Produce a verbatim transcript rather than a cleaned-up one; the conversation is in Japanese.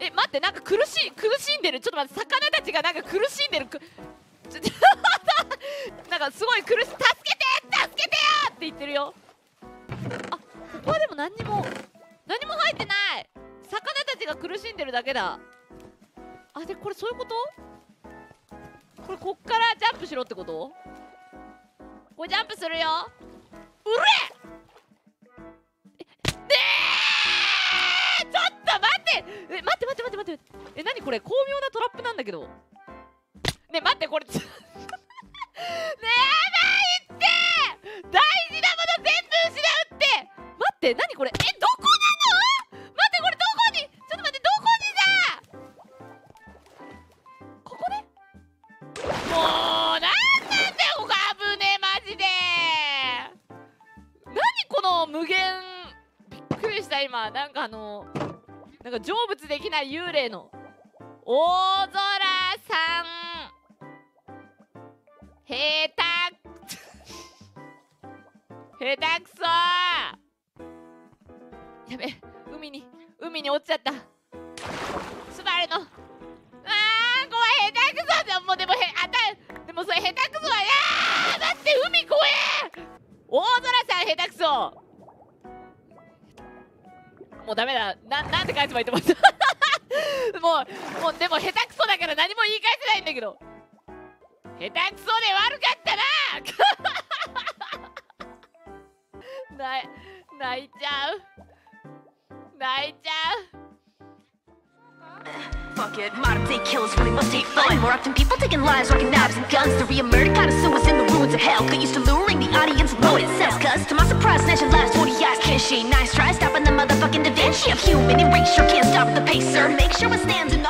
え、待って、なんか苦しい、苦しんでる。ちょっと待って、魚たちがなんか苦しんでる。くちょなんかすごい苦しい。助けて助けてよって言ってるよ。あ、ここはでも何にも何も入ってない。魚たちが苦しんでるだけだ。あ、でこれそういうこと？これこっからジャンプしろってこと？これジャンプするよ。うれ！え、ねえ！ちょっと待って！え、待って待って待って待って。え、何これ？巧妙なトラップなんだけど。ねえ、待って、これ。ねえ、やばいって！大事なもの全部失うって！待って、何これ？え、どこなの？待って、これどこに？ちょっと待って、どこにさ！ここね？もう、なんなんだよ、ここ危ねえ、マジで！何この無限。びっくりした、今。なんかあの、なんか成仏できない幽霊の。大空さん。下手下手くそー。やべ、海に海に落ちちゃった。スバルの、あー、これ下手くそじゃん。もうでもへあたでもそれ下手くそは、いやー、待って、海怖え。大空さん下手くそ。もうダメだ。ななんて返せばいいと思ったもうもうでも下手くそだから何も言い返せないんだけど。下手くそで悪かったな泣い泣いちゃう泣いちゃう。 Fuck it, modern day killers really must hate fun. More often people taking lives, rocking knives and guns. To be a murder connoisseur was in the ruins of hell. Got used to luring the audience with what it sells. Cause to my surprise, snatching lives, forty eyes can't she. Nice try stopping the motherfucking Da Vinci. I'm human, erasure, can't stop the pacer. Make sure it stands in